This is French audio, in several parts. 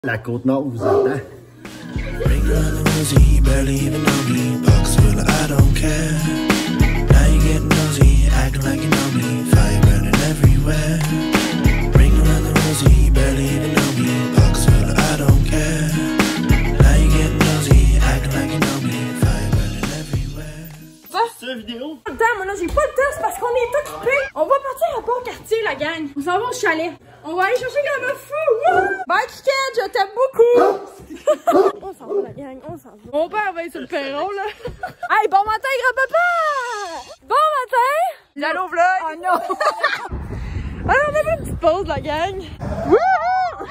La Côte-Nord vous attend. Vidéo. Moi là j'ai pas le temps, c'est parce qu'on est occupés. On va partir à Pont-Cartier la gang. On s'en va au chalet. On va aller chercher Grand Fou. Bye Kikette, je t'aime beaucoup. On s'en va la gang, on s'en va. Mon père va être sur le perron là. Hey, bon matin grand-papa. Bon matin. Allô vlog. Oh non. Alors on a fait une petite pause la gang. Wouhou.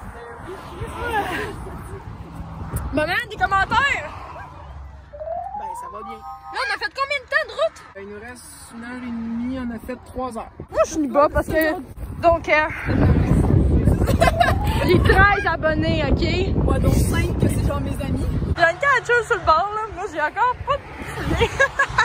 Maman, des commentaires. Ben ça va bien. Là, on a fait combien de temps de route? Il nous reste 1h30, on a fait 3 heures. Moi, je suis bas parce que... Donc, j'ai 13 abonnés, OK? Moi, donc 5 que c'est genre mes amis. Bianca a chill sur le bord, là. Moi, j'ai encore pas de souliers.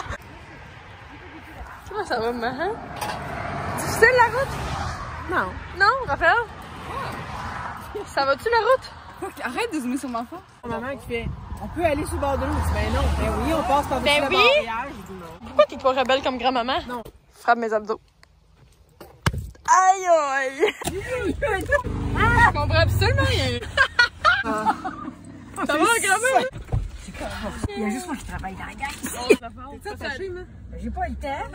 Comment ça va, maman? Difficile, la route? Non. Non, Raphaël? Ça va-tu, la route? Arrête de zoomer sur ma face. Maman qui fait... On peut aller sur le bord de l'eau. Ben non. Ben oui, on passe par-dessus la barrière. Je dis non. Pourquoi t'es pas rebelle comme grand-maman? Non. Frappe mes abdos. Aïe aïe! Je comprends absolument rien. Ça va, grand-mère? Il y a juste moi qui travaille dans la gang. C'est ça, fâché, moi? J'ai pas le temps.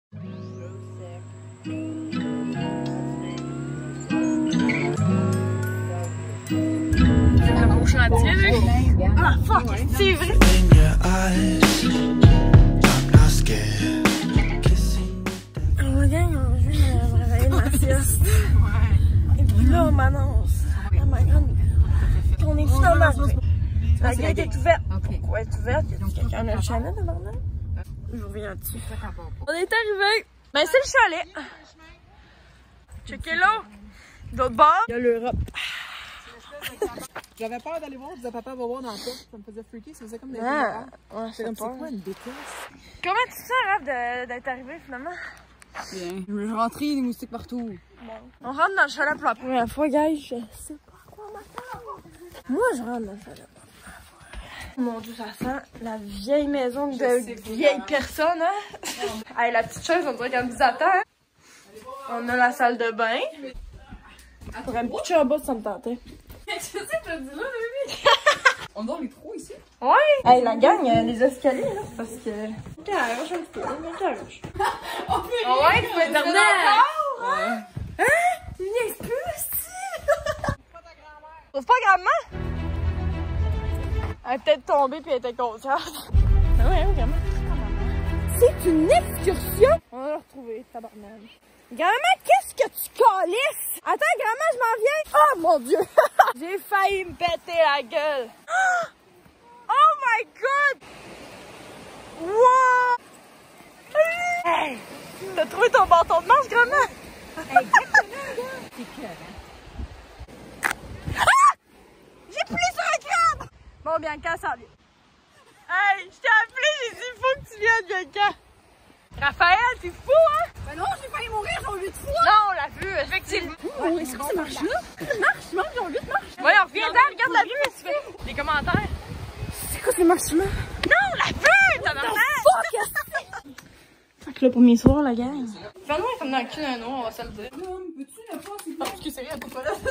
Au chantier, là. Ah, fuck! C'est vrai! Oh, gang, on vient de me réveiller de ma sieste. Et puis là, on m'annonce. Oh my god. On est finalement arrivé. La gate est ouverte. Pourquoi elle est ouverte? Y a quelqu'un dans le chalet de maintenant? Je reviens dessus. On est arrivé. Ben, c'est le chalet. Checkez là. D'autre bord, il y a l'Europe. J'avais peur d'aller voir, je disais papa va voir dans le tas. Ça me faisait freaker, ça faisait comme des Ah, ouais, c'est comme c'est quoi une déteste? Comment tu te sens, Raph, d'être arrivé finalement? Bien. Je vais rentrer des moustiques partout. Bon. On rentre dans le chalet pour la première fois, guys. Je sais pas quoi m'attendre. Moi, je rentre dans le chalet pour la première fois. Mon Dieu, ça sent la vieille maison de vieille personne, hein? Hey, la petite chaise, on dirait qu'elle nous attend. Hein? On a la salle de bain. Pour un petit chat en bas, ça me tentait. Je sais, t'as dit là, bébé. On dort les trois ici? Ouais! Hey, la gang, les escaliers, là, parce que... Garoche un petit peu, garoche. Oh, ouais, tu peux être encore? Ouais. Hein? Il niaise plus, style! Trouve pas grand-maman? Elle est peut-être tombée puis elle était consciente. Ah ouais, vraiment. C'est une excursion! On va la retrouver, tabarnak. Grand-maman, qu'est-ce que tu calisses? Attends, grand-maman, je m'en viens. Oh mon Dieu! J'ai failli me péter la gueule. Oh my god! Wow! Hey! T'as trouvé ton bâton de marche, grand-mère? C'est que, hein? Ah! J'ai plié sur un crabe! Bon, Bianca, ça vient. Hey, je t'ai appelé, j'ai dit, faut que tu viennes, Bianca. Raphaël, t'es fou, hein? Ben non, j'ai failli mourir, genre 8 fois! Non, on l'a vu, effectivement. Oh, est-ce que ça marche là? Ça marche, genre 8 marches! Voyons, reviens-en, regarde la vue, tu fais des commentaires. C'est quoi ces marches-là? Non, la vue, t'as marché! Fait que le premier soir, la gang. Fais-moi comme dans le cul d'un nom, on va se le dire. Peux-tu ne pas, s'il Oh, excusez, elle peut pas là.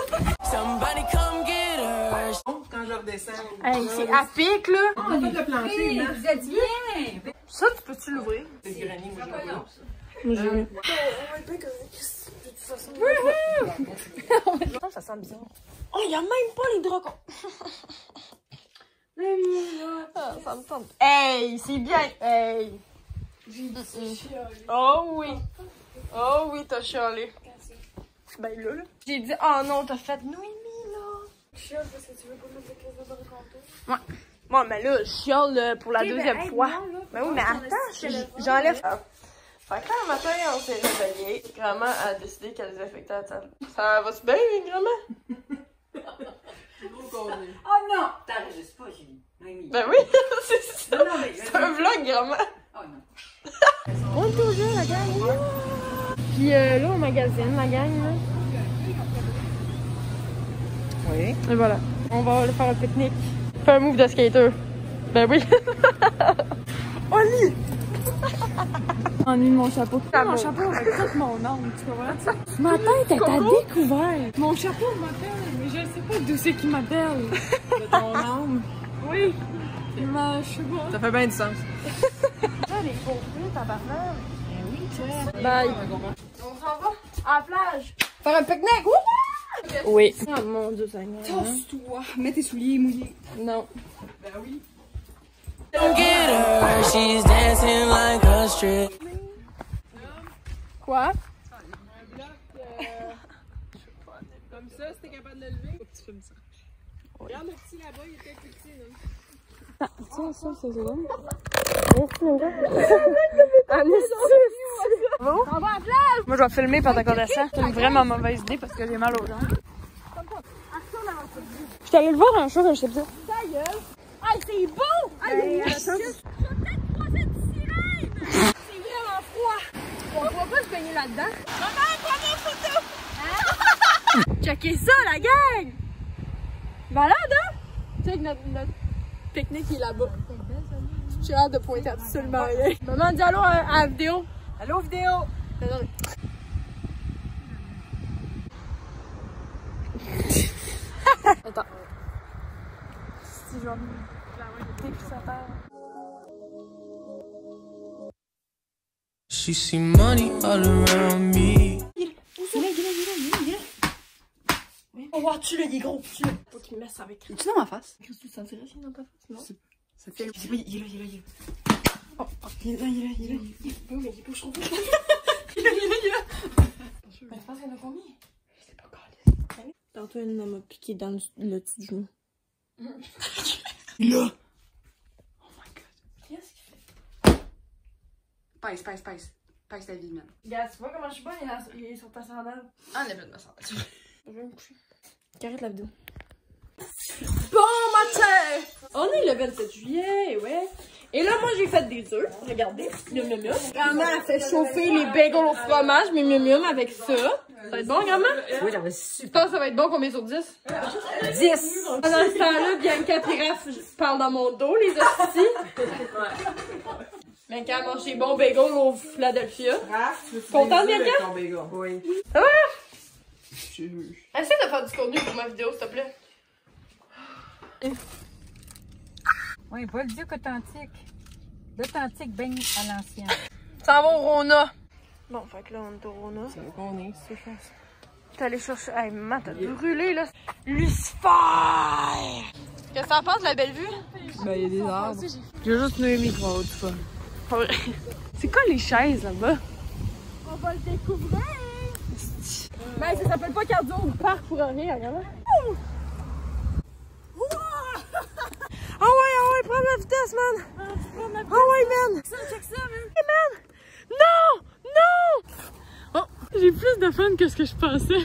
Quand je redescends. Hey, c'est à pic, là. On a fait le plancher, hein? Vous êtes bien! Ça, tu peux-tu l'ouvrir? C'est granny, moi, j'ai pas. Moi, j'ai vu. Non, ça sent bizarre. Oh, il y a même pas les dragons. Ah, ça me tente. Hey, c'est bien. Hey. Oh oui. Oh oui, t'as chialé. Ben là. J'ai dit, oh non, t'as fait Noémie, là. Tu chiales parce que tu veux pas mettre le casse de raconter? Ouais. Bon, mais là, je chiale pour la deuxième fois. Ben oui, mais attends, j'enlève. Fait que là, un matin, on s'est réveillé. Grand-mère a décidé qu'elle désinfectait la table. Ça va-tu bien, grand-mère? Oh non! T'enregistres pas, Julie. Ben oui, c'est ça. C'est un vlog, grand-mère. Oh non. On est au jeu, la gang. Puis là, on magasine, la gang. Là. Oui. Oui. Et voilà. On va aller faire un pique-nique. Fais un move de skater. Ben oui. Oli! Ennuie mon chapeau. Mon chapeau avec tout mon âme, tu comprends? Ma tête est à découvert. Mon chapeau m'appelle, mais je sais pas d'où c'est qui m'appelle. De ton âme. Oui. Mais je sais pas. Ça fait bien du sens. Ça, les gros fruits, tabarnak. Ben oui, tu vois. Bye. On s'en va à la plage. Faire un pique-nique. Wouhou! Oui. Oh mon Dieu, Seigneur. Tosse-toi. Mets tes souliers mouillés. Non. Ben oui. Get her, she's dancing like a strip. Quoi? Un bloc comme ça, si t'es capable de le lever. Faut que tu filmes ça. Regarde le petit là-bas, il était plus petit. Là. Tiens, ça, c'est bon. On va à la plage! Moi, je vais filmer pendant qu'on descend. C'est une vraiment mauvaise idée parce que j'ai mal aux jambes. Je suis allée le voir un jour, je sais pas. Ta gueule! Hey, c'est beau! Hey, je vais peut-être croiser une sirène! C'est vraiment froid! On va pas se baigner là-dedans. Maman, prends des photos! Hein? Checkez ça, la gang! Malade, hein? Check notre pique-nique qui est là-bas. J'ai hâte de pointer absolument rien. Maman, dis allô à la vidéo. Allô, vidéo! Attends. Si j'en ai puis ça part. She see money all around me. Il est. Oh, wow, tu l'as, il est gros. Tu l'as. Faut qu'il me laisse avec. Es-tu dans ma face? Qu'est-ce que tu sentirais si dans ta face? Non? Ça fait. Il est là. Oh, il est là. Non, mais il est pas chaud. Il est là. Mais je pense qu'il y en a combien? Je sais pas encore. Tantôt, elle m'a piqué dans le petit genou. Là! Oh my god. Qu'est-ce qu'il fait? Pèse ta vie, man. Regarde, tu vois comment je suis bonne? Il est sur ta sandale. Ah, on a fait de ma sandale. Je vais me coucher. Arrête la vidéo. Bon matin! On est le 27 juillet, ouais. Et là, moi, j'ai fait des œufs. Regardez. Miam. Grand-mère a fait chauffer les bagels au fromage, miam avec ça. Ça va être bon, grand-mère? Oui, j'avais Tu super. penses que ça va être bon combien sur 10? 10! Pendant ce temps-là, Bianca et Raph parlent dans mon dos, les hosties. Mais quand elle mange des bons bagels au Philadelphia. Contente, Bianca? Oui. Ça va? Essaye de faire du contenu pour ma vidéo, s'il te plaît. Oui, Bolduc authentique. L'authentique baigne à l'ancienne. Ça va au Rona. Bon, fait que là, on est au Rona. C'est où qu'on est, c'est ça. T'es allé chercher. Hey, maman, t'as brûlé, là. Lucifer! Qu'est-ce que t'en penses de la belle vue? Ben, il y a des arbres. J'ai juste mis le micro, tout ça. C'est quoi les chaises là-bas? On va le découvrir! Ben, ça s'appelle pas cardio ou parc pour rien, regarde. Ah ouais, prends la vitesse, man! Ah ouais, man! Check ça, man! Hey, man! Non! Oh, j'ai plus de fun que ce que je pensais.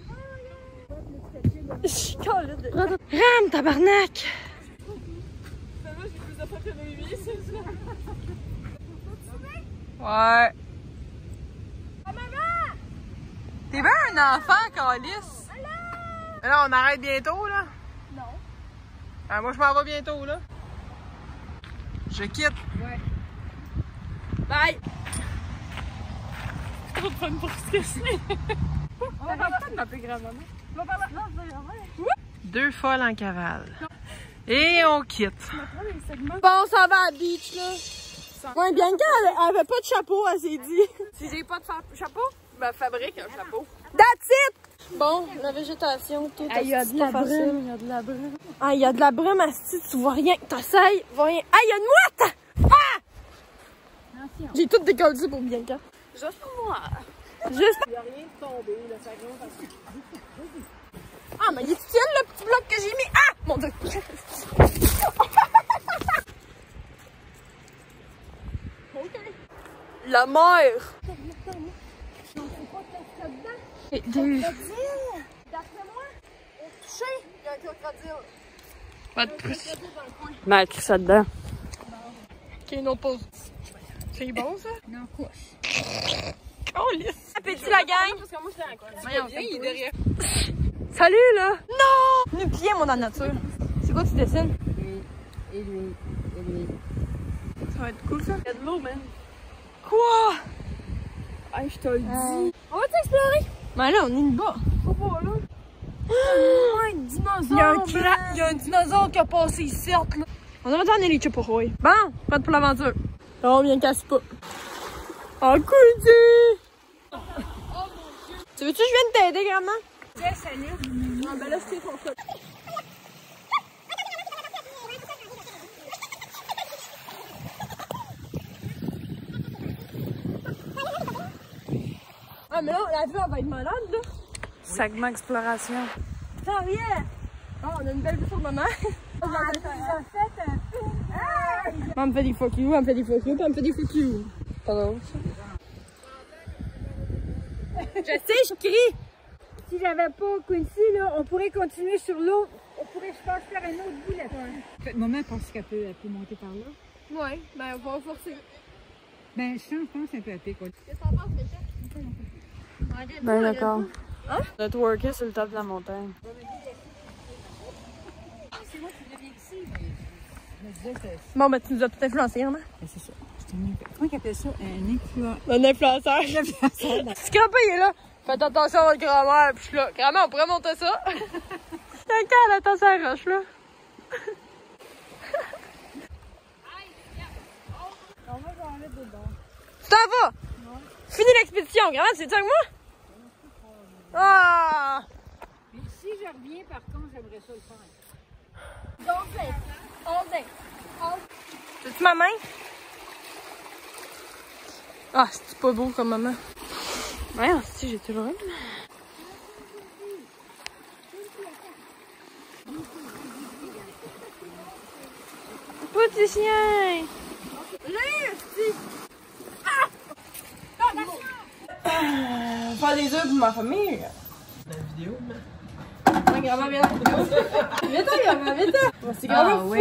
Ram, tabarnak! Ouais. T'es bien un enfant, Calice? Mais là, on arrête bientôt, là? Non. Ah, moi, je m'en vais bientôt, là. Je quitte. Ouais. Bye! C'est trop de fun pour se casser. On va pas de m'appeler grand-maman. On va par là. Non, c'est vrai. Deux folles en cavale. Et on quitte. Bon, on s'en va à la beach, là. Ouais, Bianca, elle avait pas de chapeau, elle s'est dit. Si j'ai pas de chapeau, ben fabrique un chapeau. That's it! Bon, la végétation, tout. Il y a de la brume, il y a de la brume. Ah, il y a de la brume, asti, tu vois rien. T'essayes, vois rien. Ah, il y a une mouette! Ah! Attention. J'ai tout décollé pour Bianca. Juste pour moi. Juste. Il n'y a rien de tombé, là, ça grimpe. Ah, mais il tient le petit bloc que j'ai mis. Ah! Mon Dieu! La mer! D'après moi, au toucher, il y a un crocodile. pas de pouce. Mais écris ça dedans. Ok, une autre pause. C'est bon, ça? Non, couche. Oh, lisse! Appétit, la gang! Parce que moi, je l'ai encore. Il est derrière. Salut, là! Non! Nu-pied, moi, dans la nature. C'est quoi tu dessines? Et lui. Ça va être cool, ça. Il y a de l'eau, man. Quoi? Hey, je te le dis. On va t'explorer? Ben là, on est bas. Faut pas là. Un dinosaure! Il y a un dinosaure qui a passé ici, là. On va attendre les Chiporoy. Bon, prête pour l'aventure. Non, viens, casse pas. Oh, cool, tu veux-tu que je vienne t'aider, grand-maman? Yes, salut. Ah, ben là, c'est ton fait. Ah, mais là, la vue, elle va être malade, là. Segment exploration. Ça vient! Oh, on a une belle vue sur le moment. Elle me fait des fuck you, elle me fait des fuck you, puis elle me fait des fuck you. Pas drôle, ça. Je sais, je crie! Si j'avais pas Quincy, là, on pourrait continuer sur l'eau. On pourrait, je pense, faire un autre bout là-dessus. Maman pense qu'elle peut monter par là. Ouais, ben on va forcer. Ben, je pense un peu à quoi. Qu'est-ce que t'en penses, Michel? Ben d'accord. Hein? Networker sur le top de la montagne. Bon, ben tu nous as tout influencé, hein? C'est ça. Comment qu'on appelle ça? Un influenceur. Scrapé, il est là. Faites attention à votre grand-mère. Puis je suis là. Grand-mère, on pourrait monter ça. Quelqu'un, elle attend sa roche, là. Tu t'en vas? Fini l'expédition. Grand-mère, c'est ça avec moi? Ah! Mais si je reviens, par contre, j'aimerais ça le faire. C'est-tu ma main? Ah, c'est pas beau comme maman. Ouais, si j'ai toujours une. Petit chien! Faire des œufs pour ma famille. La vidéo, mais. Ouais, grand-mère, viens là. Viens-t'en, grand-mère, viens-t'en. C'est grand-mère fou,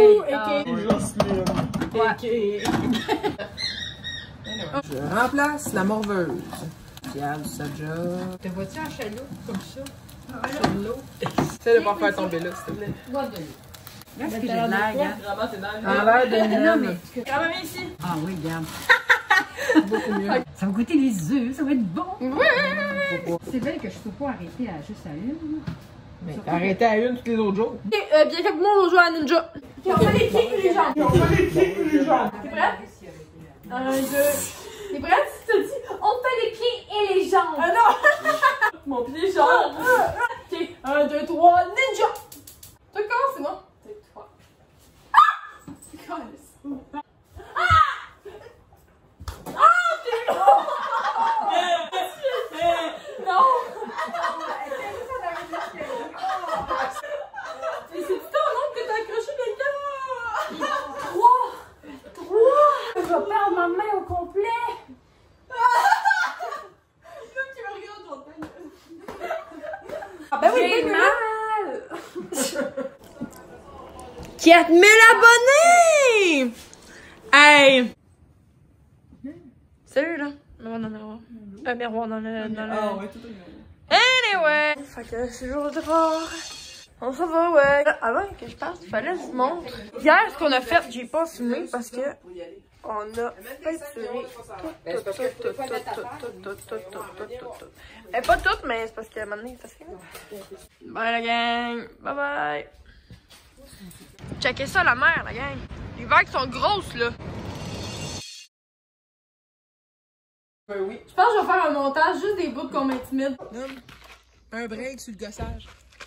Je remplace la morveuse. Regarde ça job. Te vois-tu en chaloupe comme ça? Sur l'eau. Essaie de pas faire tomber là, s'il te plaît. Là, ce que j'ai de l'air, regarde. En l'air de Non, miel. mais... Grand-mère, viens ici. Ah oui, regarde. Beaucoup mieux. Ça va goûter les œufs, ça va être bon. C'est vrai que je peux pas arrêter à juste à une. Mais arrêtez à une tous les autres jours. Ok, bien fait que moi, on va jouer à Ninja. On fait les kicks et les jambes. T'es prête? 1, 2. T'es prête? Tu te dis, on fait les pieds et les jambes. Ah non! Mon pied, les jambes. Ok, 1, 2, 3, Ninja! Toi, comment c'est moi? C'est toi. Ah! Non! Mais c'est tout ton oncle que t'as accroché quelqu'un! 3! Je vais perdre ma main au complet! L'homme qui me regarde dans ta gueule! Ah ben oui, j'ai mal! 4000 abonnés! Hey! Salut là! Miroir dans le miroir. Miroir dans le. Ah ouais, tout Anyway! Fait que c'est jour de départ. On s'en va, ouais. Avant que je parte, il fallait que je vous montre. Hier, ce qu'on a fait, j'ai pas filmé parce que on a peinturé tout. Et pas toutes, mais c'est parce que maintenant, ça se fait. Bye la gang! Bye bye! Checkez ça, la mer, la gang! Les vagues sont grosses, là! Oui. Je pense que je vais faire un montage juste des bouts qu'on m'intimide. Un break sur le gossage.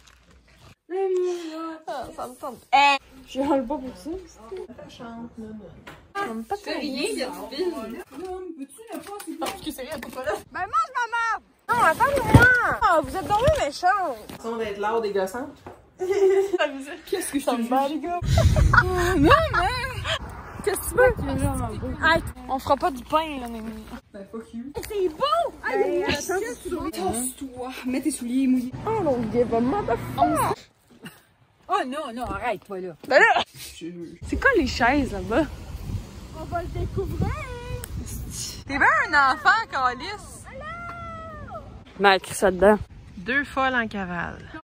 Ah, ça me tente. Hey! Je râle pas pour ça. Chante, non. J'aime pas C'est rien, il y a du vide. peux-tu ne pas s'il te plaît? Excusez-moi, pas là. Ben mange ma merde! Non, attends-moi! Ah, vous êtes tombés méchants! Façon d'être lourd et gossante. Qu'est-ce que je te bats, les gars? Non, mais! Qu'est-ce que tu veux? Hey, on fera pas du pain, là, Némi. Ben, fuck you. C'est bon! Hey, Tasse-toi, mets tes souliers mouillés. oh, non, give a motherfucker! Oh non, non, arrête, pas là. Ben là! C'est quoi les chaises, là-bas? On va le découvrir. T'es bien un enfant, Calice! Ben, écris ça dedans. 2 folles en cavale.